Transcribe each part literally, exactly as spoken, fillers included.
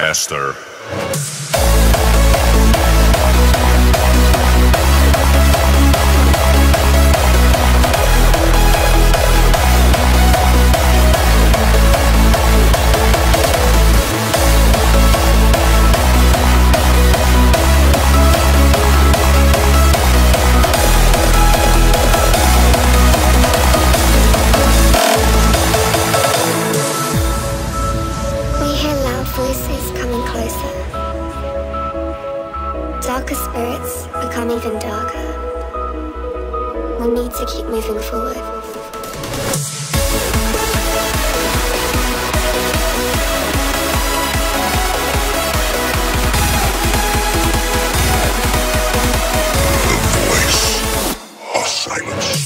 faster. Voices coming closer. Darker spirits become even darker. We need to keep moving forward. The voice of silence.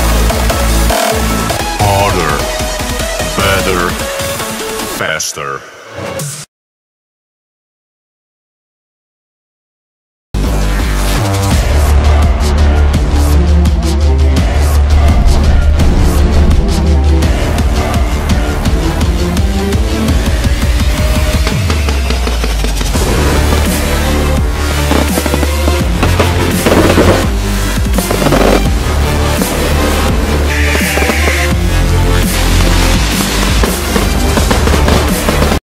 Harder, better, faster.